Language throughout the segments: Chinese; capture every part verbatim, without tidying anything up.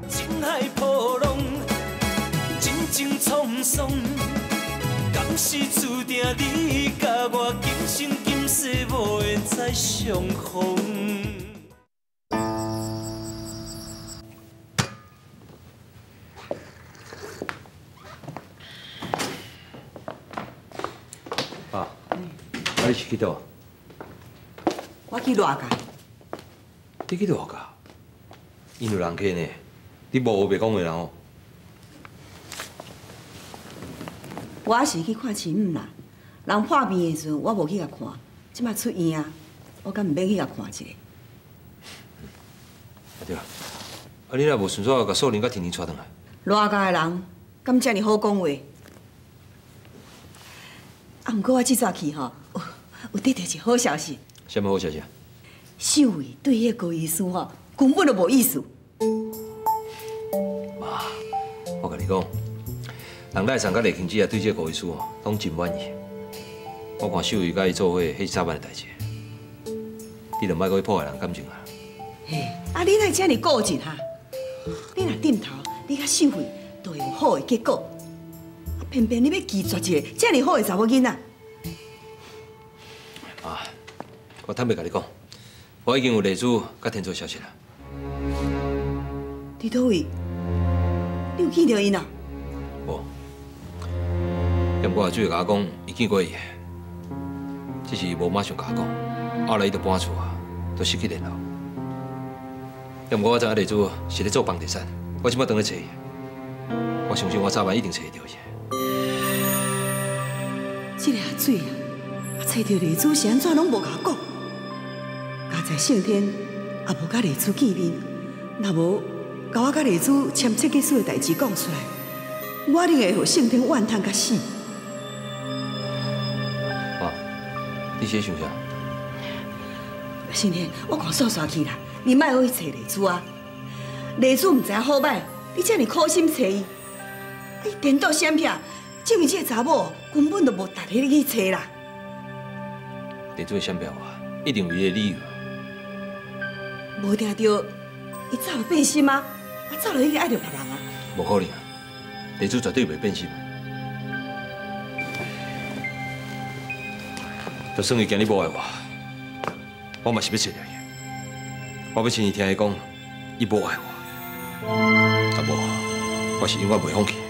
情海波浪，真情沧桑。敢是注定你甲我今生今世无会再相逢？ 爸，啊，你是去倒？ 我去热街。 你去热街？因有人客呢，你无话袂讲话人哦。 我是去看亲母啦，人破病的时阵，我无去甲看，即摆出院啊，我敢毋免去甲看一下。 对啊，啊你若无顺续甲素玲甲婷婷带转来？ 热街的人敢遮尔好讲话？啊，毋过我即早去吼，有有得到一个好消息。 什么好消息？ 秀伟对迄个高医师吼，根本就无意思。 妈，我甲你讲。 人赖上甲赖庆姊也对这个高医师哦，拢真满意。我看秀宇甲伊做伙，迄是早晚的代志。你著莫搁去破坏人感情啊！ 嘿，啊，你哪遮尔固执哈？你若点头，你甲秀慧都会有好的结果。啊，偏偏你要拒绝一个遮尔好的查某囡仔。 啊，我坦白甲你讲，我已经有丽珠甲天做消息啦。 伫倒位？你有见到因啊？ 无。 要不过阿主甲我讲，伊见过伊，只是无马上甲我讲，后来伊就搬厝啊，都失去联络。要不过我知影丽珠是咧做房地产，我即摆等咧找伊，我相信我早晚一定找会到伊。 这个阿水啊，啊找到丽珠是安怎拢无甲我讲，家在圣天也无甲丽珠见面，若无甲我甲丽珠签设计书的代志讲出来，我一定会互圣天怨叹甲死。 你是想啥？ 圣天，我看煞煞去啦，你莫去找丽珠啊！丽珠唔知影好歹，你遮尔苦心找伊，你颠倒闪避，证明这个查某根本就无值得你去找啦。 丽珠会闪避我，一定有伊的理由。 无定着，伊早就变心吗？啊，早就已经爱着别人啊！ 无可能啊！丽珠绝对袂变心。 就算伊今日无爱我，我嘛是要找到伊。我要亲自听伊讲，伊无爱我。啊无，我是永远袂放弃。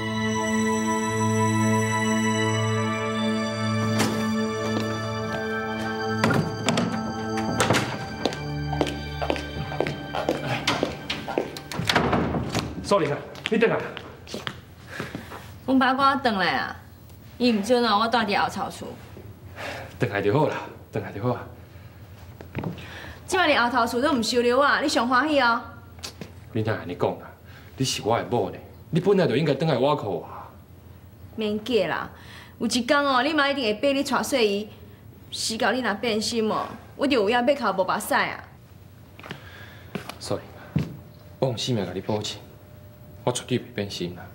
素玲啊，你等下。 阮爸赶我转来啊，伊唔准哦，我住伫后槽厝。 等下就好啦，等下就好啊。 即摆连后头厝都唔收留我，你上欢喜哦？ 你哪安尼讲啦？你是我的某呢，你本来就应该等来我靠啊。 免假啦，有一天哦，你妈一定会逼你娶细姨。死到你若变心哦，我就有影要哭无目屎啊。 素玲啊，我用性命甲你保证，我绝对袂变心啦。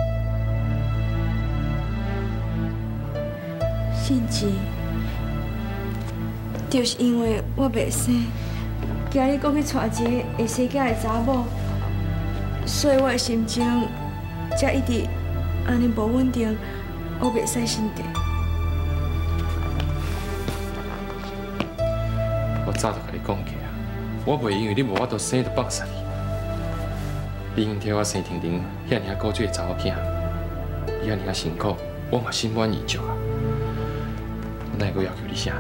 甚至。 就是因为我袂生，今日搁去娶一个会生囝的查某，所以我的心情才一直安尼无稳定，我袂使心地。 我早就甲你讲过啊，我袂因为你无法度生就放杀你。你应替我生婷婷遐尔古锥的查某囝，伊遐尔辛苦，我嘛心满意足啊。我哪会阁要求你啥？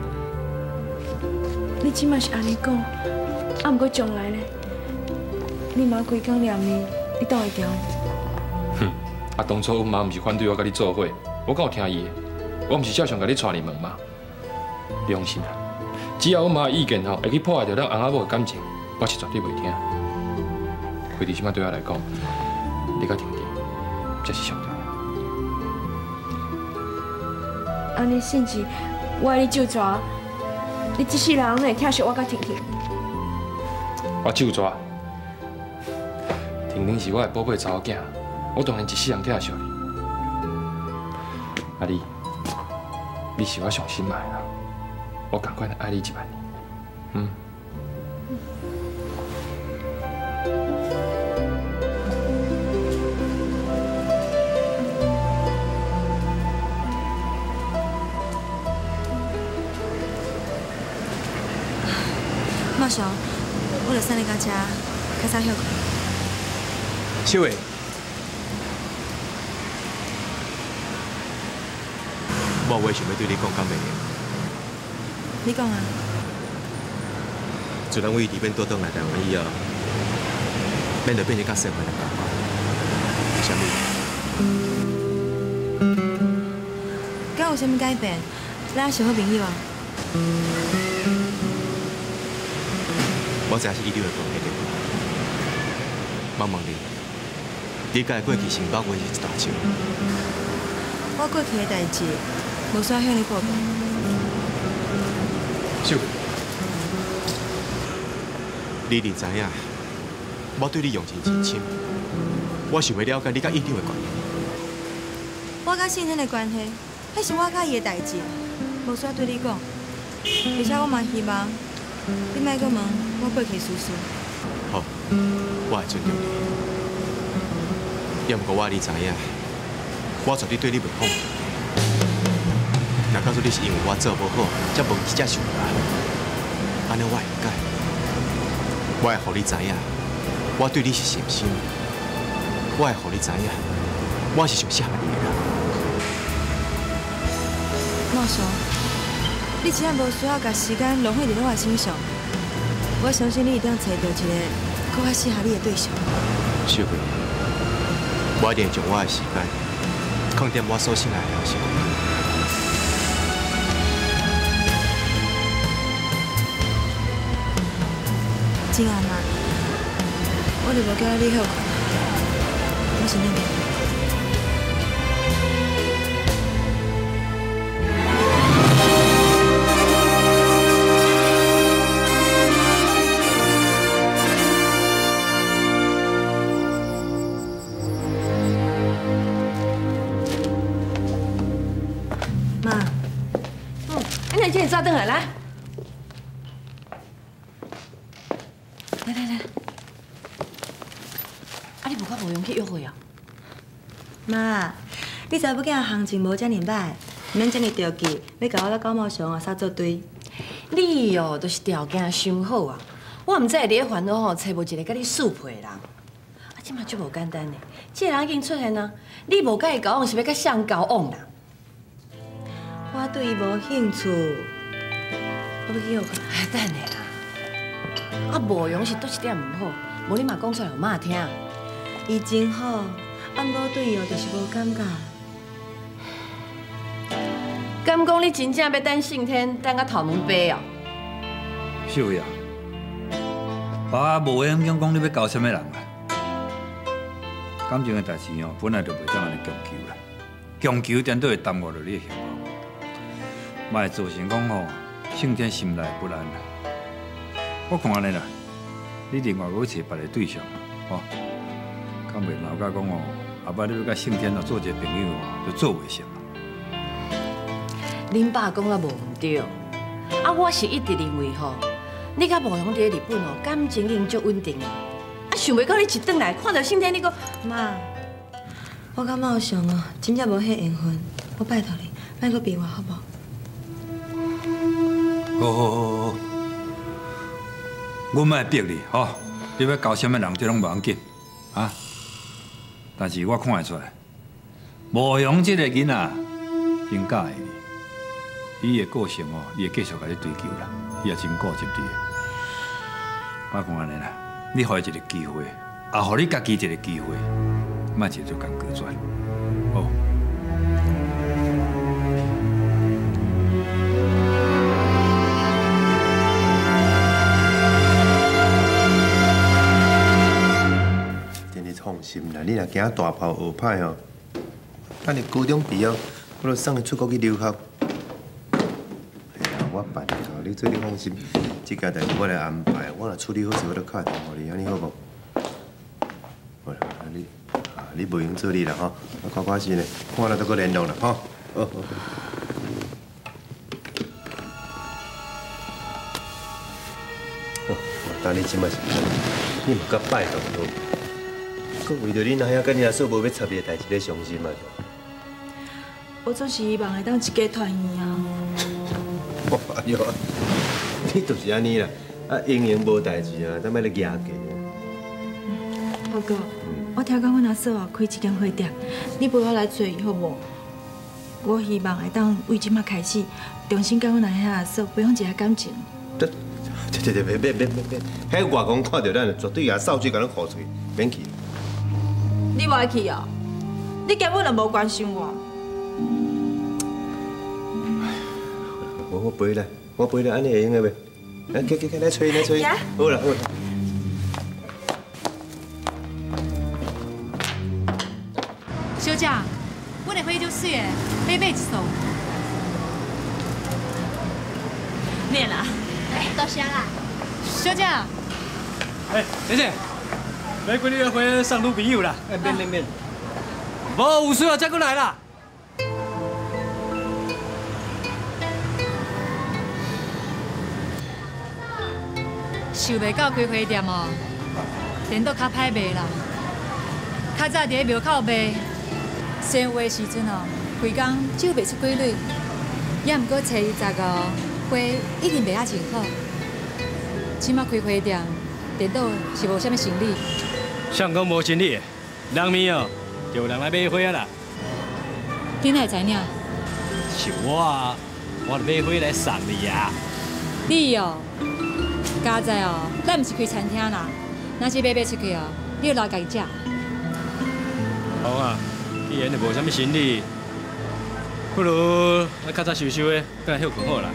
你即摆是安尼讲，啊，毋过将来呢？你妈规工念你，你当会调？ 哼，啊，当初阮妈毋是反对我甲你做伙，我敢有听伊的？我毋是照常甲你带入门吗？你放心啦，只要阮妈的意见吼会去破坏掉咱翁仔某的感情，我是绝对袂听。亏伫即摆对我来讲，你甲婷婷才是上重要。 安尼甚至我爱你就抓。 你这世人会疼惜我甲婷婷？ 我就抓。婷婷是我的宝贝查某囝，我当然一世人疼惜你。啊你，你是我上心爱的人，我赶快来爱你一万年。嗯。 想，我就送你到遮，较早休困。 小伟，我有话想要对你讲，敢袂用？ 你讲啊？ 自咱为离变倒转来台湾以后，免得变成甲社会人共款。为什么？ 敢有啥物改变？咱是好朋友啊。 我知影是伊对的关系对吧？问问你，你甲过去承包过是一大手？ 我过去的代志，无需要向你报告。 小伟，你哋知影，我对你用情至深，我是为了解你甲伊对的关系。 我甲信天的关系，迄是我甲伊的代志，无需要对你讲。而且我嘛希望你莫阁问我过去事事。 好，我会尊重你。要毋过我你知影，我绝对对你袂放。若假如你是因为我做无好，才问题才受罚，安尼我会改。我会互你知影，我对你是诚心。我会互你知影，我是上适合你的人。 莫说，你真正无需要把时间浪费伫我身上。我相信你一定找到一个更较适合你的对象。 小慧，我一定会将我的时间放在我所信赖的人身上。 真爱嘛，我就无叫你休困，我是恁的。妈， 嗯，哎，你今日早转来来。来来来，啊！你无甲无用去约会啊？ 妈，你查某囝行情无遮尔歹，免遮尔着急，要甲我甲高茂雄啊杀作对。 你哦，都是条件伤好啊！我毋知会伫咧烦恼吼，找无一个甲你适配的人。啊，即马足无简单呢，这个人已经出现啊！你无甲伊交往，是要甲谁交往啦？ 我对伊无兴趣，我要去休困。 哎，等下啦。啊，无用是倒一点毋好，无你嘛讲出来互妈听。 伊真好，啊，毋过对伊哦，就是无感觉。 敢讲你真正要等信天，等到头毛白哦？ 小伟啊，爸无闲讲讲你要交什么人啊？感情的代志哦，本来就袂当安尼强求啦，强求颠倒会耽误着你的幸福，嘛会造成讲吼信天心内不安啦。我看安尼啦，你另外要找别个对象，吼，敢袂闹甲讲哦，后摆你要甲信天哦做一个朋友哦，就做袂成。 恁爸讲啊无毋对，啊我是一直认为吼，你甲无用伫日本哦，感情已经足稳定啊，啊想袂到你一转来看到信天，你个妈，我甲茂雄哦，真正无迄缘分，我拜托你，莫阁逼我好无？ 好好好好，我莫逼你吼，你要交什么人，这拢无要紧啊。但是我看会出来，无用这个囡仔真介意你，伊的个性哦，伊会继续甲你追求啦，伊也真固执你。我看安尼啦，你给伊一个机会，也给你家己一个机会，莫就做工决绝，好。 放心啦，你若惊大炮学歹吼，等你高中毕业，我就送你出国去留学。哎呀，我办好，你做你放心，这件代志我来安排，我若处理好时，我就敲电话你，安尼好无？好啦，你啊，你袂用做你啦吼，我看看是呢，看了再搁联络啦吼。好好好。哦，当你即摆是，你嘛甲拜托多。为着恁阿兄甲你阿嫂无要插你的代志咧伤心嘛？ 我总是希望会当一家团圆啊！ 哎呦，你就是安尼啦， 啊，营营无代志啊，咱要咧压价。 报告，我听讲阮阿嫂啊开一间花店，你陪我来做好无？我希望会当为即马开始，重新甲阮阿兄阿嫂培养一下感情。 这、这、这、这别别别别别，迄外公看到咱，绝对也扫水甲咱呼出去，免去。 你无爱去啊？你根本就无关心我。 我我陪来，我陪来，安尼会用个袂？来，去去去，来吹来吹。好啦好啦。 小姐，阮的花就水的，买买一束。免啦。哎，多谢啦。小姐。 哎，先生，买几粒花送女朋友啦？哎，免免免。无有需要再过来啦。 想袂到开花店哦，电脑较歹卖啦。较早伫咧庙口卖，生活时阵哦，规工酒卖出几蕊，也毋过初二十五花一定卖啊真好。即马开花店，电脑是无啥物生意。 谁讲无生意？人面哦，就有人来买花啦。 你哪会知影？ 是我啊，我著买花来送你啊。 你哦。家在哦，咱毋是开餐厅啦，若是买买出去哦，你要留家己食。 好啊，既然就无啥物生意，不如咱较早收收的，等下休困好啦。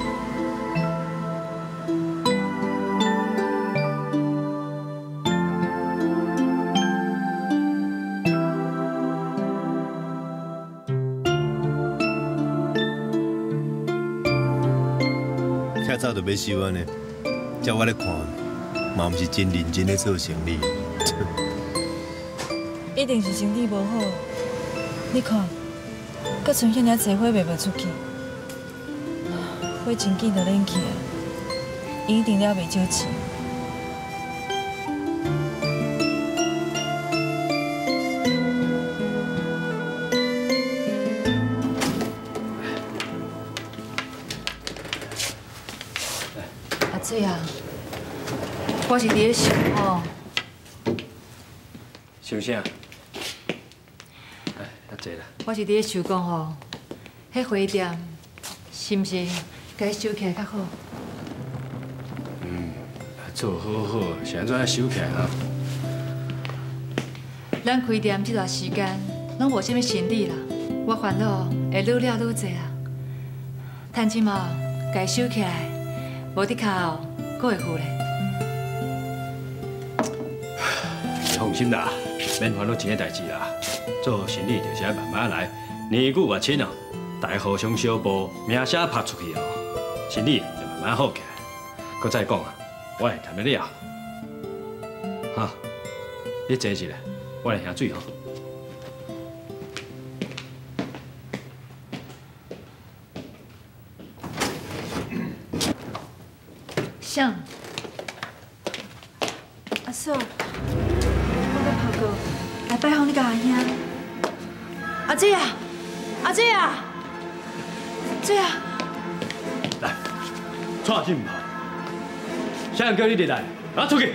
较早就要收安尼。照我来看，嘛毋是真认真咧做生意。 一定是生意无好。你看，阁剩遐尔济花卖袂出去，花真紧就冷去啊！伊一定了袂少钱。 阿水啊！我是伫咧想吼， 想啥？哎，较济啦。 我是伫咧想讲吼，迄花店是毋是该收起来较好？ 嗯，做好好，是安怎啊收起来啊？ 咱开店这段时间，拢无啥物生意啦，我烦恼会愈了愈济啊。趁即嘛该收起来，无伫脚后，阁会付咧。 放心啦，免烦恼钱的代志啦。做生意就是要慢慢来，年久月深哦，大家互相相补，名声拍出去哦，生意就慢慢好起来。搁再讲啊，我会谈得了。哈，你坐一下，我来喝水吼。 像阿嫂，我要跑过来拜访你家阿兄。阿姐啊，阿姐啊，姐啊！ 来，带进跑。谁人叫你入来？拿出去！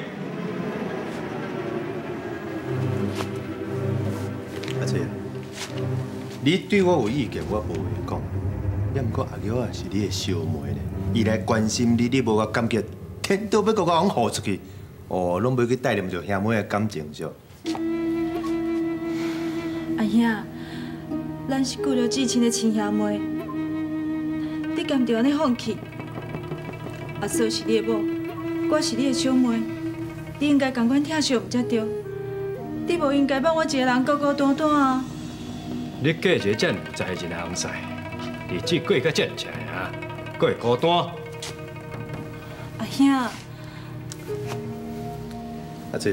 阿姐，你对我有意见，我无会讲。也毋过阿玉啊是你的小妹呢，伊来关心你，你无我感觉，天都要甲我讲豁出去，哦，拢要去带念着兄妹的感情着。 阿兄，咱是顾着至亲的亲兄妹，你甘就安尼放弃？阿嫂是你的某，我是你的小妹，你应该共款疼惜才对。你无应该放我一个人孤孤单单啊！ 你嫁一个这样在一个人婿，日子过甲这样长啊，阁会孤单。 阿兄， 阿姐，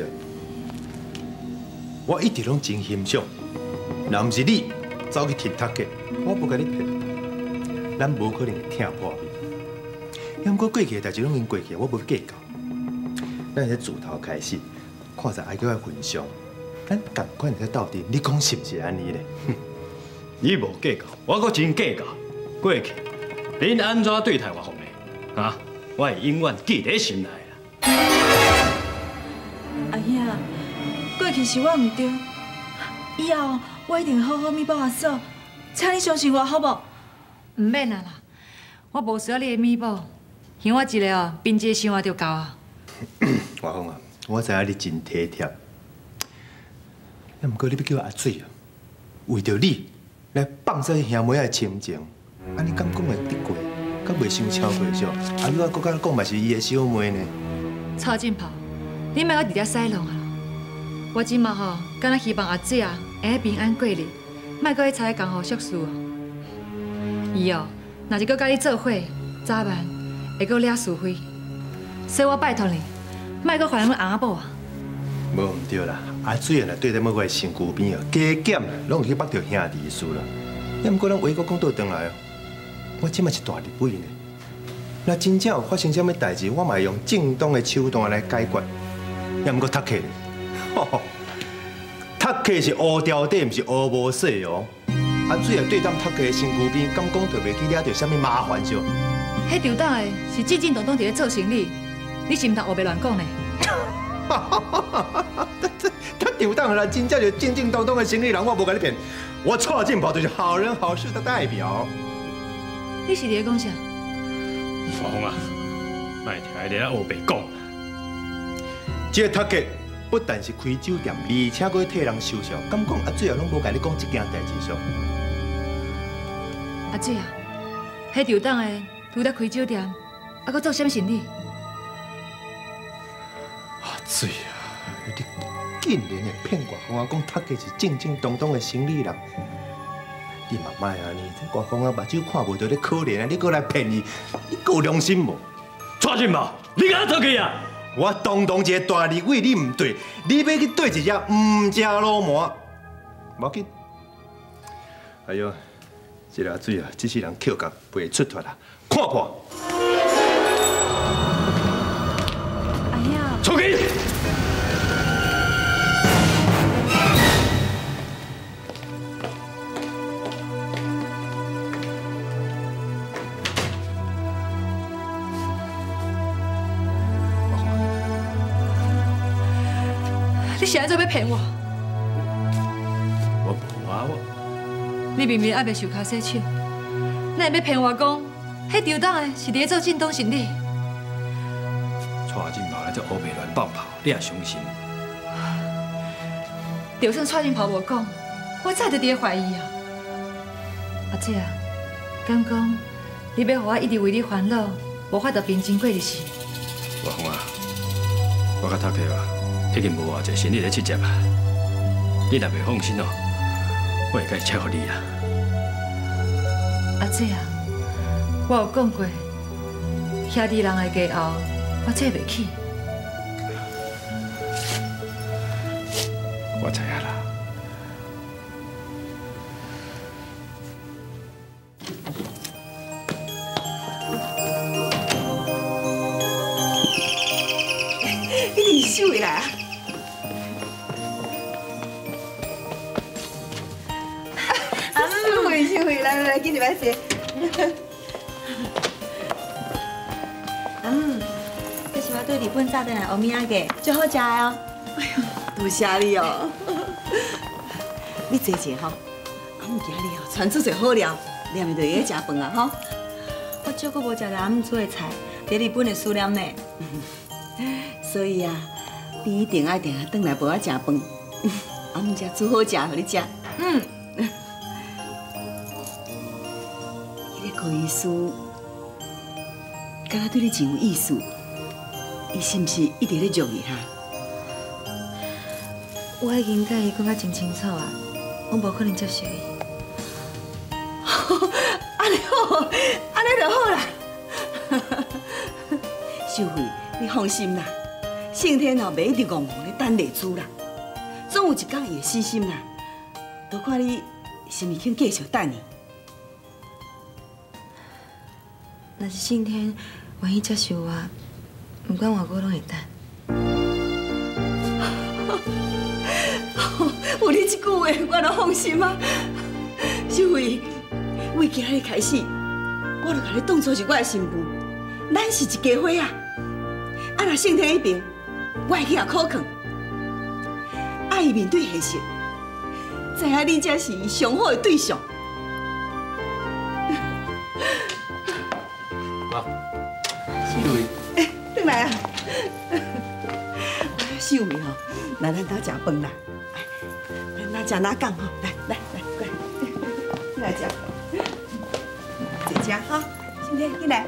我一直拢真欣赏，若毋是你走去踢头家，我不甲你骗，咱无可能会疼破面。要毋过过去的代志拢已经过去，我无计较。咱从自头开始，看在爱叫我分享，咱共款在斗阵，你讲是毋是安尼咧？ 你无计较，我阁真计较。过去，恁安怎对待我方面？啊，我会永远记在心内。 过去是我唔对，以后我一定好好弥补阿嫂，请你相信我，好无？ 唔免啊啦，我无需要你的弥补，像我一个哦，并接生活就够啊。 华峰啊，我知影你真体贴，要毋过你要叫阿水啊，为着你来放下兄妹的亲情，安尼敢讲会得过？敢袂伤超过少？啊，你我搁甲讲嘛是伊的小妹呢。 蔡进跑，你莫搁直直使弄啊！我即马吼，敢若希望阿姐啊会平安过日，莫搁去参工课俗事哦。伊哦，若是搁甲你做伙，早晚会搁惹是非，所以我拜托你，莫搁烦阮翁仔某啊。 无毋对啦，阿水啊，若对在某我的身躯边哦，加减啦，拢有去绑着兄弟的事啦。要毋过咱话搁讲倒转来哦，我即马是大日尾呢。若真正有发生什么代志，我嘛会用正当的手段来解决。要毋过读客呢，吼，读客是乌条底，毋是乌无洗哦。阿水啊，对当读客的身躯边，敢讲就袂去惹着什么麻烦少？ 迄场档的是正正当当伫咧做生意，你是毋通胡白乱讲呢？ 哈哈哈哈哈！他丢档了，真正就正正当当的生意人，我无甲你骗。我蔡进宝就是好人好事的代表。 你是伫咧讲啥？ 华峰啊，莫听伊咧黑白讲。 这个读客不但是开酒店，而且佫替人收销，敢讲阿水啊，拢无甲你讲这件代志上。 阿姐啊，迄场档的除了开酒店，还佫做啥物生意？ 阿水啊，你竟然会骗我，我讲读客是正正当当的生意人。你嘛莫安尼，这外公啊目睭看袂到你可怜啊，你搁来骗伊，你够良心无？ 蔡进宝，你敢偷去啊？ 我当当一个大日尾，你唔对，你要去对一只唔食老麻，无要紧。哎呦，这个阿水啊，这世人口角袂出脱啦，看看。 哎呀， 出去！ 你现在做要骗我？ 我无啊，我你明明还袂受卡洗手，那会要骗我讲，迄场档的是伫咧做正当生意？ 蔡进宝来这黑白乱放炮，你也相信？ 就算蔡进跑无讲，我早就伫咧怀疑啊。阿姐啊，敢讲你要互我一直为你烦恼，无法度平静过日子？ 华峰啊，我甲读客啊。已经无偌济心力咧去接啊！你若袂放心哦，我会甲伊切互你啊。 阿姐啊，我有讲过，兄弟人的家后，我切袂起。 我知影啦。 你是回来啊？回去回来，来给你买些。 嗯，这是我对日本炸弹的欧米茄嘅，最好食的哦。 哎呦，多谢你哦。你坐坐吼，俺们今日哦传出最好料，念的就会食饭啊吼。 我少搁无食着俺做的菜，在日本的思念呢。 所以啊，你一定爱定下转来陪我食饭。俺们家煮好食，互你食。 嗯。柯医师，敢若对你真有意思，伊是毋是一直咧虐你哈？ 我已经甲伊讲甲真清楚啊，我无可能接受伊。 安尼好，安尼就好啦。秀慧，你放心啦，圣天哦，袂一直戆戆咧等丽珠啦，总有一天伊会死心啦。都看你是毋是肯继续等伊。 若是信天愿意接受我，不管偌久拢会等。 有你这句话，我就放心啊。秀慧，为今日开始，我就甲你当作是我的媳妇，咱是一家伙啊。啊，若圣天迄边，我会去遐考劝。啊， 爱伊面对现实，知影你才是伊上好的对象。 妈， 秀美，哎，回来啊！秀美吼，来咱家食饭啦。咱哪食哪讲吼，来来来，过来，来食。坐食哈，今天进来。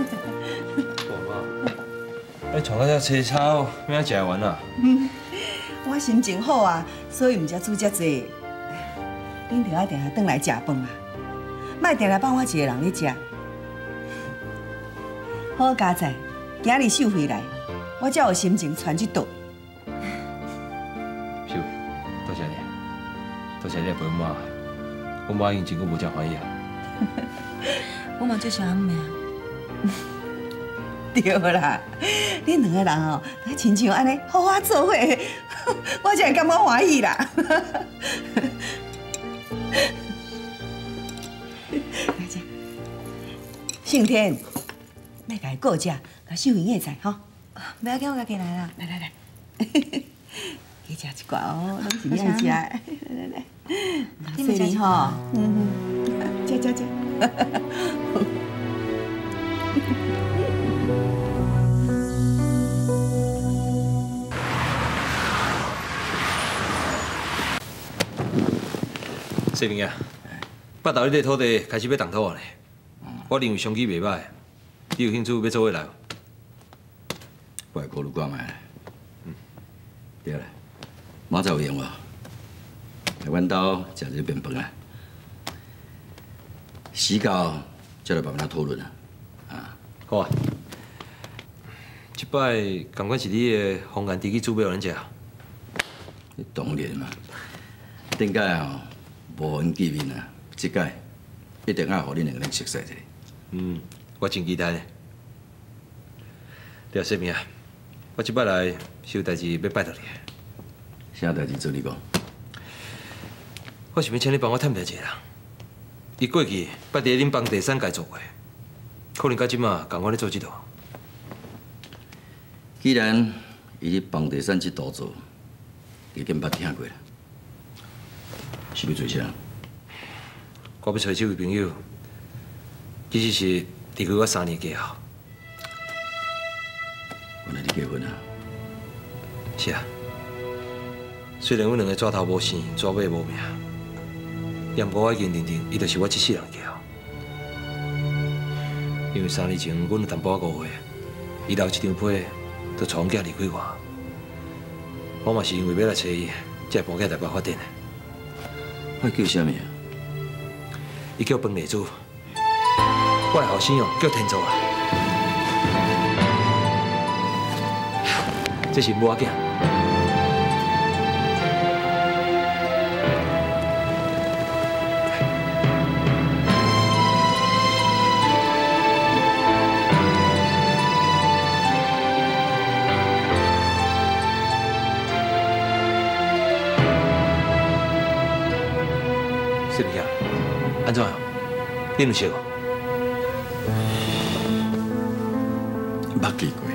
哎，创到遮青草，咩食完啊？ 嗯，我心情好啊，所以毋才煮遮济。恁着爱定定转来食饭啊，莫定来放我一个人咧食。好佳哉，今日秀回来，我才有心情传这道。 秀，多谢你，多谢你陪阮妈，阮妈已经真久无这欢喜啊。 我嘛最喜欢妹啊。 对啦，恁两个人哦，亲像安尼好好做伙，我才会感觉欢喜啦。来食，盛天，要家顾食，甲秀英个菜吼。 不要紧，我家己来啦。 来来来，去食一寡哦，拢是你爱食的。来来来， 你们食吼，嗯嗯，食食食。 小明啊，北投你这土地开始要动土啊咧，我认为商机袂歹，你有兴趣要做伙来？ 我来考虑看卖。嗯，对啦，明仔有闲无？来阮兜食一个便饭啊。时到再来慢慢讨论啊。啊， 好啊。即摆甘款是你的方案地去准备互咱食？ 当然嘛，顶届吼。无互因见面啊！即届一定要互恁两个人熟悉一下。 嗯，我真期待呢。对啊，小明啊，我即摆来是有代志要拜托你。 啥代志做你讲？ 我想要请你帮我探听一个人。伊过去捌伫恁帮第三界做过，可能到即马共我咧做即道。 既然伊咧帮第三即道做，已经捌听过啦。是要做啥？ 我要找这位朋友，其实是离开我三年过后。 原来你结婚啊？ 是啊。虽然阮两个抓头无生，抓尾无命，但不过我已经认定，伊就是我这世人的后。因为三年前阮有淡薄仔误会，伊留一张被，就带阮囝离开我。我嘛是因为要来找伊，才搬去台北发展的。 我叫啥名？ 伊叫彭丽珠，我的后生哦叫天珠啊。这是母仔囝。是不是啊？安怎样？你有熟？ 捌见过。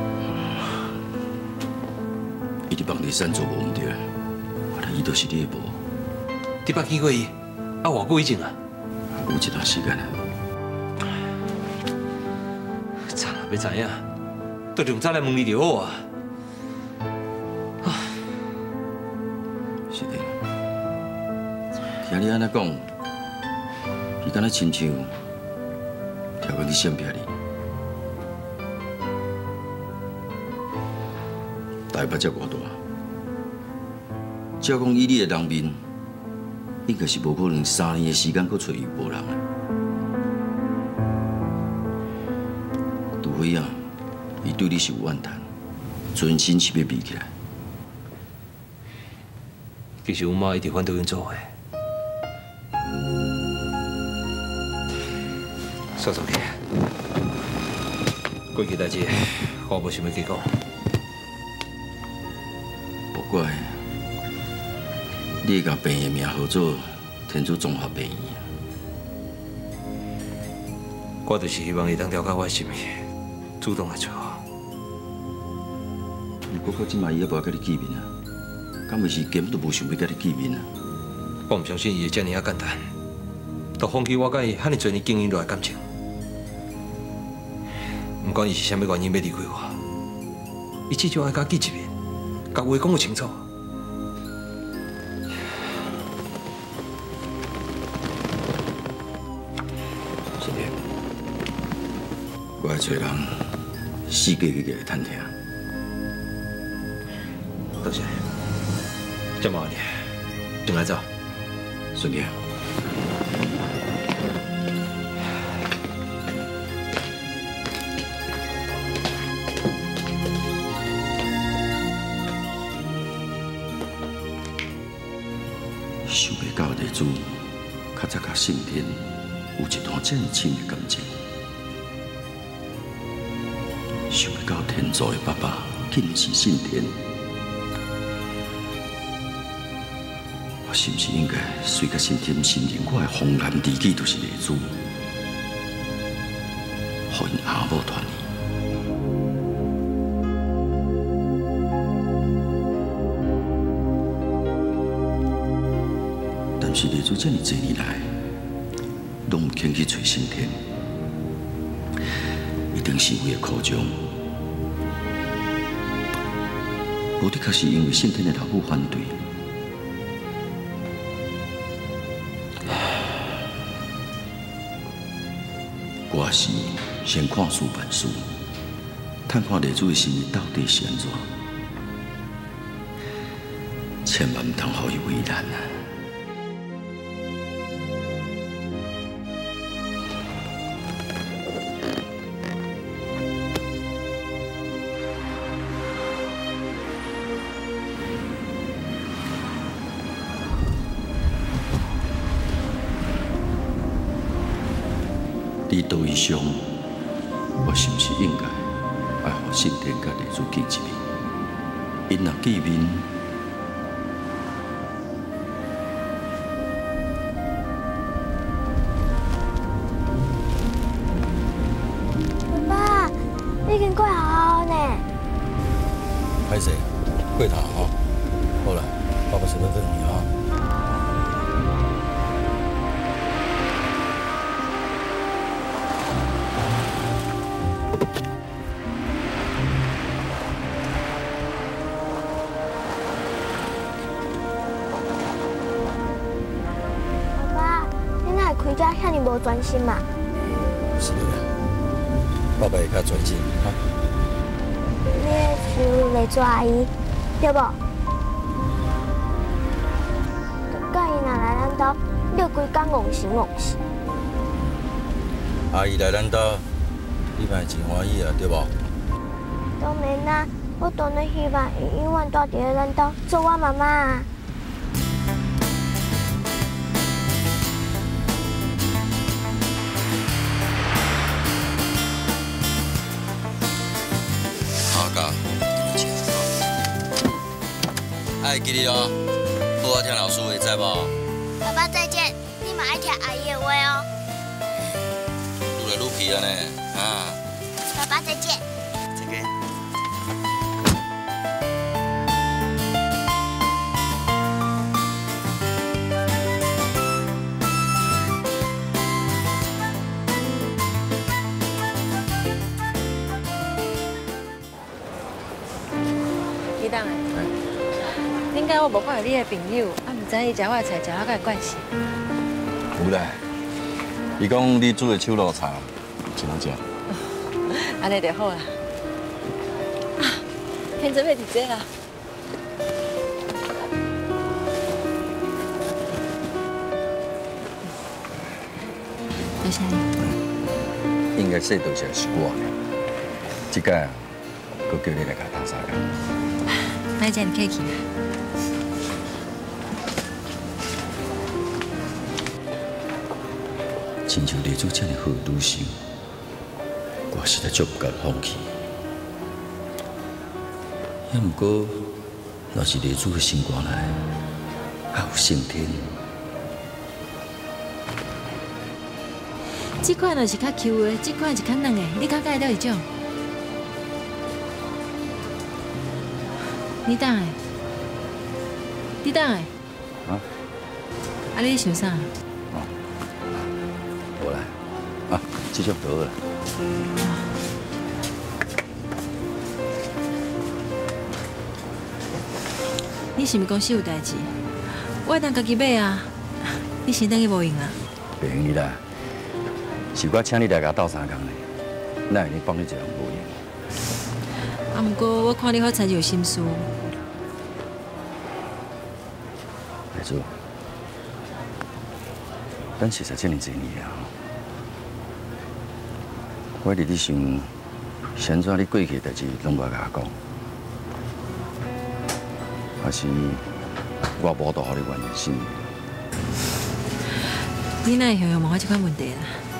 伊伫帮第三做无毋对，原来伊就是你的无。 你捌见过伊？啊，偌久以前啊？ 有一段时间啊。 惨啊！要知影，都用早来问你就好啊。 是的。听你安尼讲，伊敢若亲像跳工去闪避你。台北遮偌大，照讲以你的人面，应该是无可能三年的时间，搁找伊无人。除非啊，伊对你是有怨叹，存心是要迷起来。 其实阮妈一直反对阮做伙。算算去，过去代志我无想要去讲。 不怪你甲病的名号做天主综合病院， 我就是希望伊当了解我的心意，主动来找我。 不过即马伊也无甲你见面啊。 敢袂是根本都无想要甲你见面啊？ 我唔相信伊会遮尔啊简单，都放弃我甲伊遐尼多年经营落来感情。唔管伊是啥物原因要离开我，伊至少爱甲见一面，甲话讲个清楚。 是的，我爱找人死过去个探听。 多谢，这麻烦你，进来走。 顺便。想袂到地主较早甲圣天有一段这么深的感情，想袂到天祖的爸爸竟是圣天。 我是不是应该随甲先天承认我的红颜知己就是地主，互因阿某团呢？但是地主这么多年来，拢唔肯去找先天，一定是为了苦衷。无的确是因为先天的老母反对。 我是先看书办事，探看地主的心意到底是安怎，千万唔通互伊为难啊！伫道义上，我是不是应该爱互圣天甲地主见一面？因若见面， 爸爸，你已经过好好呢。 歹势，过头吼。好啦，爸爸先等等你啊。 你家遐尼无专心嘛？ 是的，爸爸会较专心哈。 你是丽珠阿姨，对无？甲伊若来咱兜，你规工戆神戆神。 阿姨来咱兜，你嘛真欢喜啊，对无？ 当然啦，我当然希望伊永远住伫咱兜，做我妈妈。 爱记你哦，好好听老师话，知无？ 爸爸再见，你嘛爱听阿姨的话哦。 愈来愈皮了呢，啊！ 爸爸再见。 再见。 李董啊，顶解我无看到你的朋友，啊，唔知伊食我的菜食啊，甲有关系？ 有啦，伊讲你煮的手螺茶真好食。 安尼就好啦。啊，现准备伫这啦。多谢你。 应该说多谢是我呢，这届啊，佮叫你来甲打三工。 卖这你客气啦。 亲像地主这么好的女性，我实在足不敢放弃。也毋过，若是地主的心肝内还有圣天， 这款若是较 Q 的，这款是较软的，你较介了迄种？你等下， 你等下。 啊？ 啊，你想啥？ 哦，我来。啊，这就好了。 你是毋是公司有代志？我会当家己买啊。你先等去无用啊。 袂用你啦，是我请你来甲斗相共的，哪会你帮你一人无用？ 啊，毋过我看你好才有心思。 来做，咱实在这么多年啊，我伫咧想，先怎你过去的代志拢无甲我讲，还是我无度互你原心？ 你哪会想要问我这款问题啦？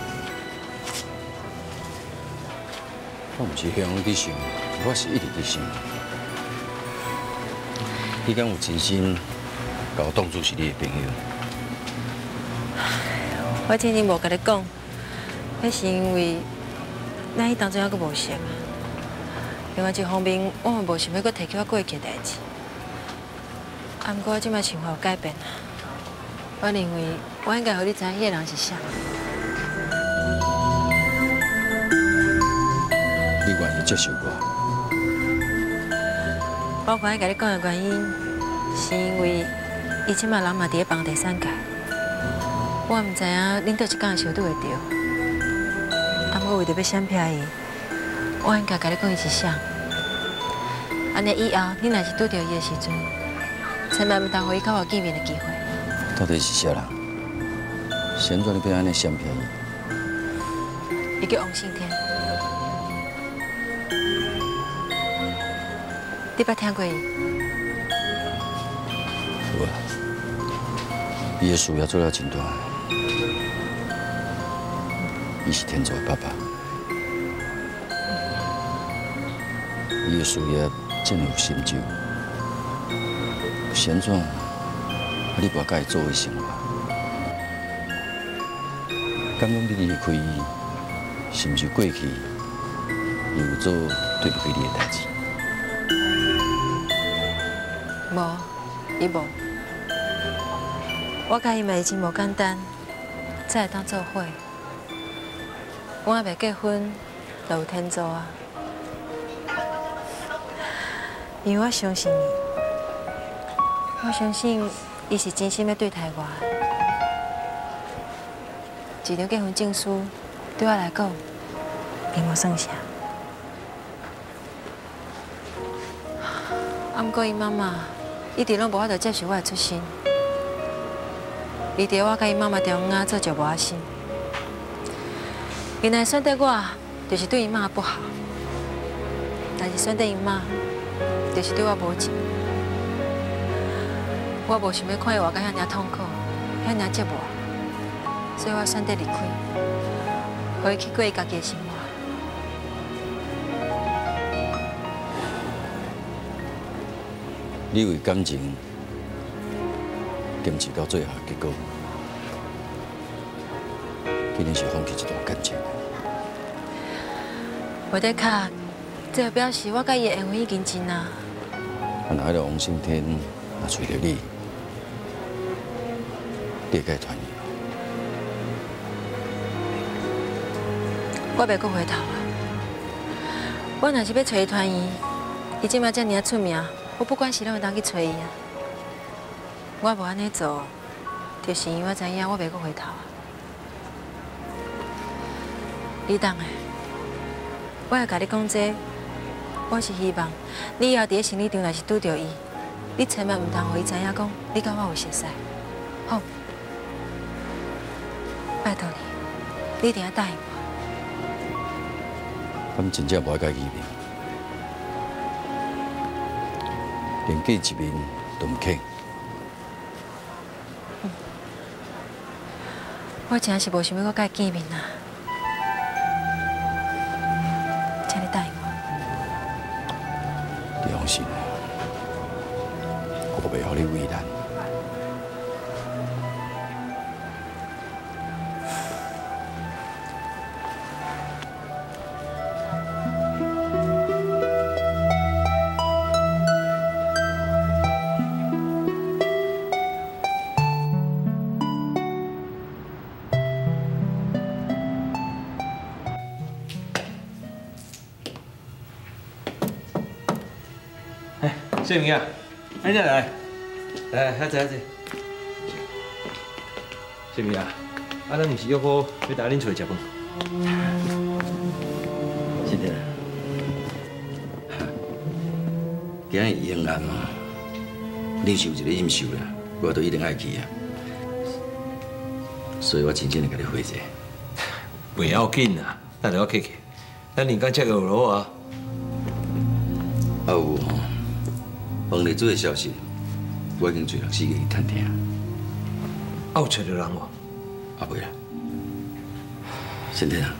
我毋是向你想，我是一直伫想，你敢有真心甲我当作是你的朋友？ 我之前无甲你讲，迄是因为咱迄当中还阁无熟啊。另外一方面，我嘛无想要阁提起我过去的代志。啊，毋过我即摆想法有改变啊。我认为我应该互你知影迄个人是啥。 你愿意接受我？ 我刚才甲你讲的原因，是因为伊即摆人嘛伫咧帮第三界。我毋知影恁倒一天会相拄会着。啊，毋过为着要闪避伊，我应该甲你讲伊是啥。安尼以后，你若是拄着伊的时阵，千万毋通互伊甲我见面的机会。 到底是啥人？先怎你要安尼闪避伊？ 伊叫王胜天，你捌听过伊？ 有啊，伊的事业做了真大，伊是天作的爸爸，伊的事业真有成就，先怎？你无甲伊做伙生活，敢讲你离开伊，是毋是过去伊有做对不起你的代志？ 无，伊无。我甲伊嘛已经无简单，才会当做伙。我还未结婚，就有天做啊。因为我相信伊，我相信。伊是真心要对待我，一张结婚证书对我来讲，并无算啥。啊，毋过伊妈妈一直拢无法度接受我的出身，伊伫我甲伊妈妈中间做就无阿心。伊若选择我，就是对伊妈不好；但是选择伊妈，就是对我无情。我无想要看伊活到遐尔痛苦，遐尔折磨，所以我选择离开，互伊去过伊家己的生活。 你为感情坚持到最后的结果，竟然是放弃一段感情。 话在卡，这就表示我甲伊的缘分已经尽啊。 啊，那迄个王胜天若找到你，你会甲伊团圆？ 我袂阁回头啊！我若是要找伊团圆，伊即摆遮尔啊出名，我不管是拢会当去找伊啊。我无安尼做，就是因为我知影我袂阁回头啊。你当的，我会甲你讲这，我是希望你以后伫咧生理场若是拄着伊，你千万毋通互伊知影讲你甲我有熟识，好？拜托你，你一定要答应我。 咱真正无爱甲伊见面，连见一面都唔肯。 嗯，我真是无想要搁甲伊见面啊，请你答应我。 你放心，我袂互你为难。 谢明啊，哎，你来，来，遐坐遐坐。谢明啊，啊，咱毋是约好要带恁出来食饭？ 是的。今日延安嘛，你是有一个应酬啦，我都一定爱去啊。所以我真正来甲你回者。 袂要紧啊，等下我客气。咱人家吃个有啊。 啊有吼，房内做的消息，我已经做人四个去探听。 啊有找到人无？ 啊袂啦。先生啊，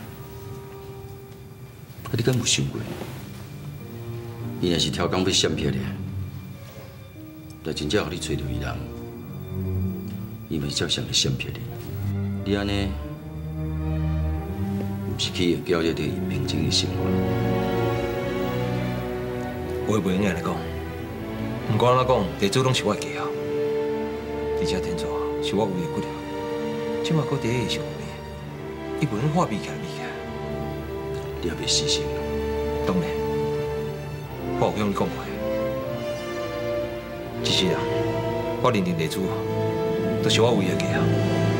啊你敢有想过？伊若是挑工要闪撇的，但真正互你找到伊人，伊咪照常会闪撇的。你安尼，毋是去会搅扰到伊平静的生活。 话袂用安尼讲，毋管安怎讲，地主拢是我的家后，而且天助是我唯一骨条，即马搁第一个上面，伊袂用画笔起来笔起来。 你也袂死心。 当然。我有向你讲过，一世人，我认定地主都是我唯一的家后。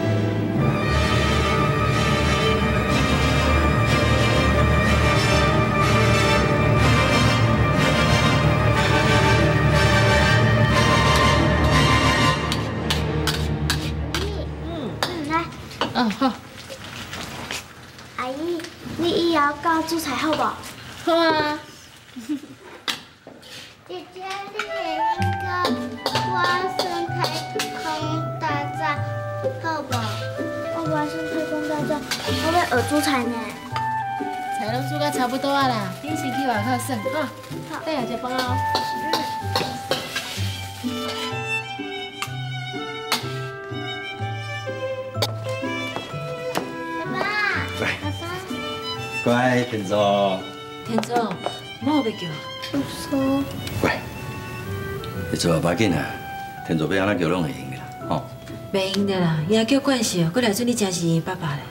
嗯嗯，来。 嗯，好。 阿姨，你以后教煮菜好不？ 好啊。 姐姐，你会教我生太空大战好不？我玩生太空大战，我要学煮菜呢。 菜拢煮到差不多啊啦，恁先去外口耍哈。好，等下食饭哦。 爸爸。 来。 爸爸。 乖，天助。 天助，妈有要叫。 叔叔。 乖。你做啊，无要紧啊，天助要安怎叫拢会用的啦，吼。 袂用的啦，伊也叫惯势哦，过来做你真是爸爸咧。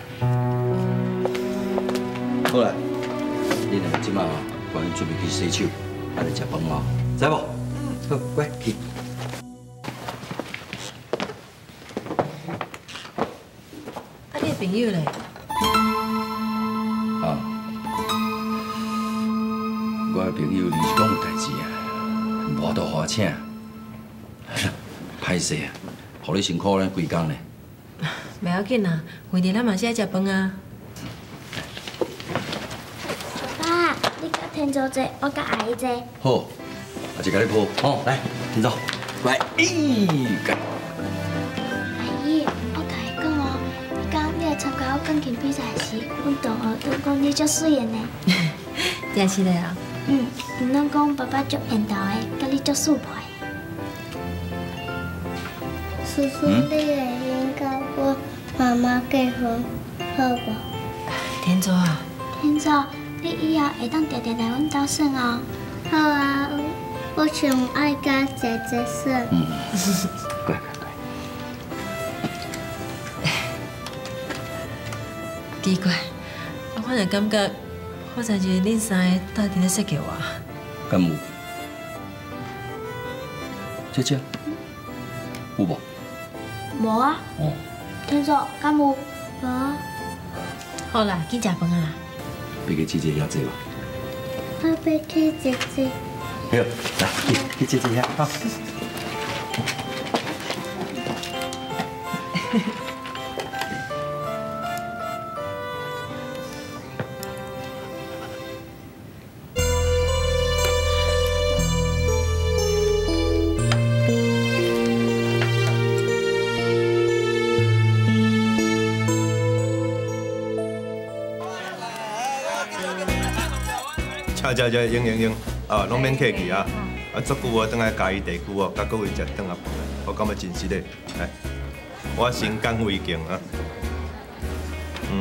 好啦，你两个即马哦，赶紧准备去洗手，安尼食饭哦，知无？嗯。好，乖，去。 啊，你的朋友咧？ 啊，我的朋友临时讲有代志啊，无度花请。歹势啊，互你辛苦咧规工咧。 袂要紧啦，回日咱嘛是爱食饭啊。 爸爸，你甲天助坐，我甲阿姨坐。 好，阿就甲你抱，吼，来，天助，来，咦，干。 阿姨，我甲你讲哦，刚刚你来参加我钢琴比赛时，阮同学拢讲你足水的呢。 真是的啊。 嗯，因拢讲爸爸足缘投的，甲你足速配。叔叔，你会用甲我妈妈结婚，好不？ 天助啊， 天助，你以后会当常常来阮家耍哦。好啊，我上爱甲姐姐耍。 嗯，乖乖乖。 奇怪，我反而感觉好像就是恁三个斗阵咧说给我。 敢有？姐姐，有无？ 无啊。 哦。 天助，敢有？无啊。 好啦，去食饭啊啦。 别个姐姐遐坐吧。 我要去姐姐。 好，来去去姐姐遐哈。 恰恰恰，用用用，啊，拢免客气啊！啊，足久我等来嘉义地区哦，甲各位食顿啊饭，我感觉真实的，来，我先干为敬啊。嗯。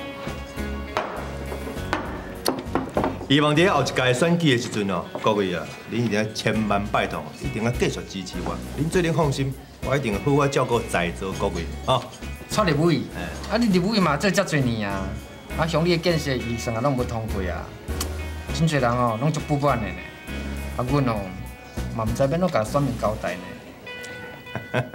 希望伫后一届选举的时阵哦，各位啊，恁一定要千万拜托，一定要继续支持我。恁做恁放心，我一定好好照顾在座各位啊。 蔡立伟，啊，你立伟嘛做遮侪年啊，啊，乡里的建设预算啊拢无通过啊。真侪人哦，拢足不满的呢。啊，阮哦， 嘛唔知要怎甲选民交代呢。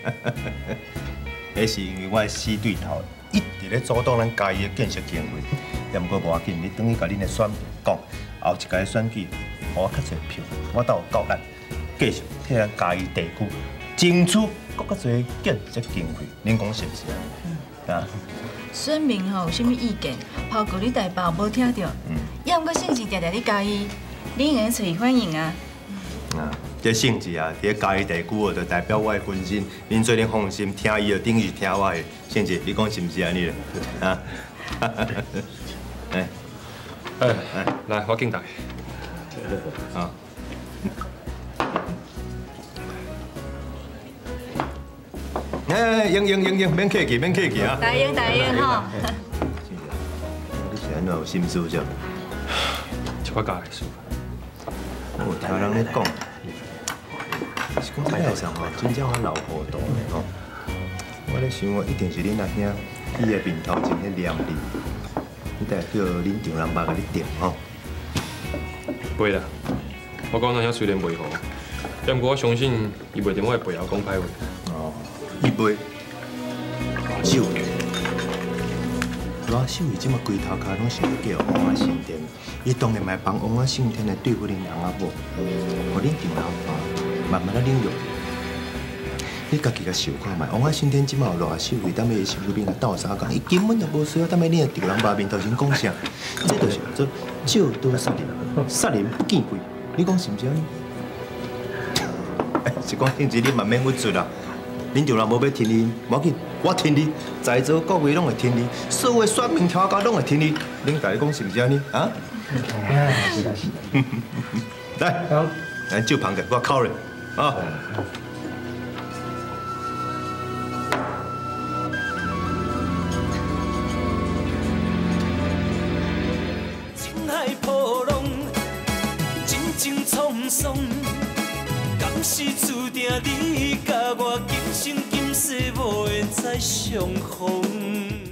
迄是因为我的死对头一直咧阻挡咱嘉义的建设经费，也毋过无要紧，你等于甲恁的选民讲，后一届的选举，互我较侪票，我倒有够力，继续替咱嘉义地区争取更较侪建设经费，恁讲是毋是啊？啊？ 选民吼有啥物意见，包括你台北无听到，也毋过性质定定你介意，你应该找伊反映啊。 啊，这性质啊，伫嘉义地区哦，就代表我的分身，恁做恁放心，听伊就等于听我的，性质，你讲是毋是安尼咧？啊？哎哎哎，来，我敬大。 啊。哎，用用用用，免客气，免客气啊！ 大用大用吼。 你是安怎有心事着？ 一块家的事。 我听人咧讲，是讲这个上吼，真正我老糊涂的吼。我咧想，一定是恁阿兄伊的面头前咧念你，你得叫恁丈人爸甲你定吼。 袂啦，我讲那兄虽然袂好，但我相信伊袂伫我的背后讲歹话。 哦。伊袂，手，罗秀伊即马规头壳拢想要叫王阿圣天，伊当然嘛帮王阿圣天来对付恁翁仔某，互恁丈老爸慢慢来领略。你家己甲想看卖，王阿圣天即马有偌秀，为当要伊身躯边来斗相共，伊根本就无需要当要恁的丈人爸面头前讲啥，这就是叫做借刀杀人，杀人不见鬼，你讲是毋是安尼？是讲甚至你嘛免去做啦。恁丈人无要听你，无要紧，我听你，在座各位拢会听你，所有选民听到拢会听你。恁家己讲是毋是安尼？啊？来，咱酒旁个，我敲咧，啊！ 情海波浪，真情沧桑。敢是注定你甲我今生今世无缘再相逢？